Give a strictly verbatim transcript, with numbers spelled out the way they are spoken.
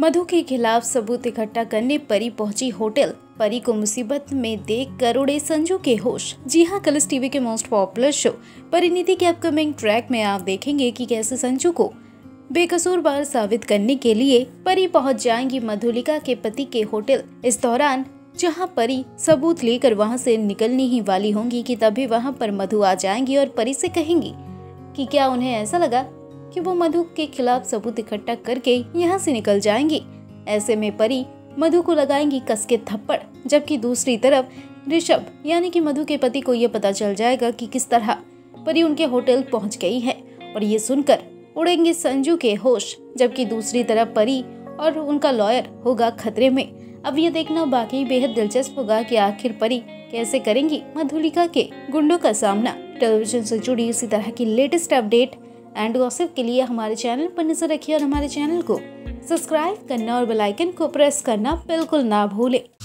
मधु के खिलाफ सबूत इकट्ठा करने परी पहुंची होटल। परी को मुसीबत में देख कर उड़े संजू के होश। जी हां, कलर्स टीवी के मोस्ट पॉपुलर शो परिणीति के अपकमिंग ट्रैक में आप देखेंगे कि कैसे संजू को बेकसूरवार साबित करने के लिए परी पहुंच जाएंगी मधुलिका के पति के होटल। इस दौरान जहां परी सबूत लेकर वहां से निकलनी ही वाली होंगी कि तभी वहां पर मधु आ जाएंगी और परी से कहेंगी कि क्या उन्हें ऐसा लगा कि वो मधु के खिलाफ सबूत इकट्ठा करके यहाँ से निकल जाएंगी। ऐसे में परी मधु को लगाएंगी कस के थप्पड़, जबकि दूसरी तरफ ऋषभ यानी कि मधु के पति को ये पता चल जाएगा कि किस तरह परी उनके होटल पहुंच गई है और ये सुनकर उड़ेंगे संजू के होश, जबकि दूसरी तरफ परी और उनका लॉयर होगा खतरे में। अब ये देखना बाकी बेहद दिलचस्प होगा कि आखिर परी कैसे करेंगी मधुलिका के गुंडों का सामना। टेलीविजन से जुड़ी इसी तरह की लेटेस्ट अपडेट एंड गॉसिप के लिए हमारे चैनल पर नजर रखिए और हमारे चैनल को सब्सक्राइब करना और बेल आइकन को प्रेस करना बिल्कुल ना भूलें।